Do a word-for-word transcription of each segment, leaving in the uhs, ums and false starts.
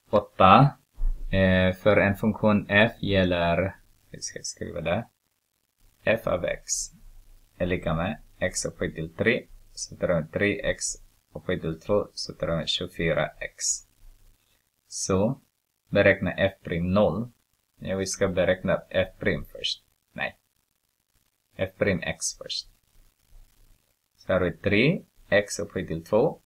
åtta. Eh, för en funktion f gäller, vi ska skriva det, f av x är lika med x upphöjt till tre, så tar vi tre x upphöjt till två, så tar vi tjugofyra x. Så beräkna f' noll. Ja, vi ska beräkna f' först. Nej. f'x först. Så har vi tre x upphöjt till två.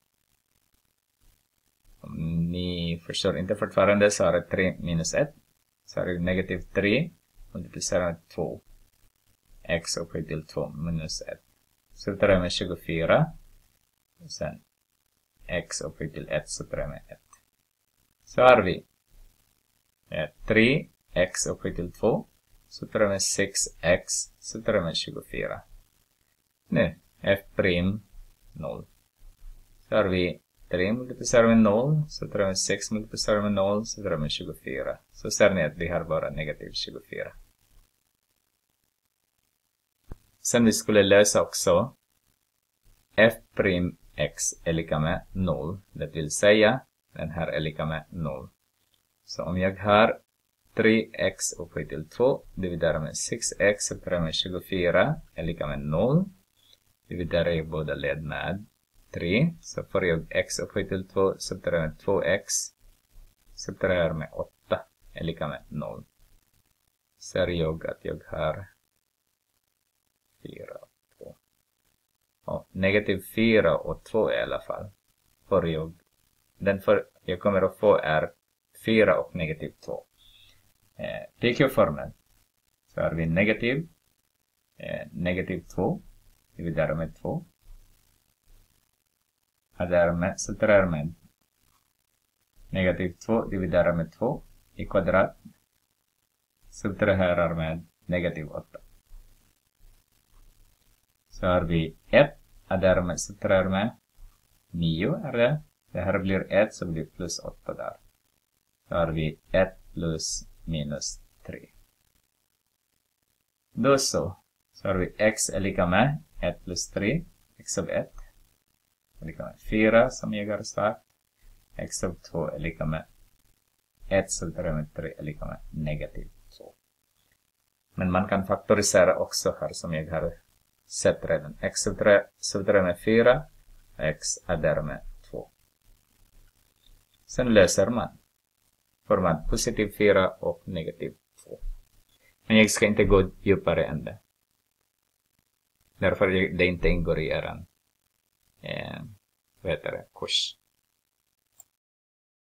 Om ni förstår inte fortfarande så har vi tre minus ett. Så har vi negativ tre multiplicerat med två. X upphöjt till två minus ett. Så tar jag med tjugofyra. Och sen x upphöjt till ett, så tar jag med ett. Så har vi tre x upphöjt till två. Så tar jag med sex x, så tar jag med tjugofyra. Nu, f' noll. Så har vi tre multiplicerar med noll, så tar jag med sex multiplicerar med noll, så tar jag med tjugofyra. Så ser ni att vi har bara negativ tjugofyra. Sen vi skulle lösa också f'x är lika med noll. Det vill säga, den här är lika med noll. Så om jag har tre x upphöjt till två dividerar med sex x, så tar jag med tjugofyra är lika med noll. Dividerar jag båda led med tre, så får jag x upphöjt till två, så tar jag med två x, så tar jag med åtta är lika med noll. Ser jag att jag har fyra och två. Och negativ fyra och två i alla fall. Får jag, den för jag kommer att få är fyra och negativ två. Eh, P Q-formeln. Så har vi negativ, eh, negativ två. Dividerar med två. Och därmed så tar jag med negativ två dividerar med två i kvadrat. Så tar jag med negativ åtta. Så har vi ett. Och därmed så tar jag med nio. Är det? Det här blir ett, så blir plus åtta där. Så har vi ett plus minus tre. Då så. Så har vi x är lika med ett plus tre. X av ett är lika med fyra, som jag har sagt. X av två är lika med ett, så tar jag med tre är lika med negativ två. Men man kan faktorisera också här, som jag har sett redan. X av tre, så tar jag med fyra. X är därmed två. Sen löser man. Får man positiv fyra och negativ två. Men jag ska inte gå djupare än det. Därför det inte ingår i er eh, vad heter det, kurs.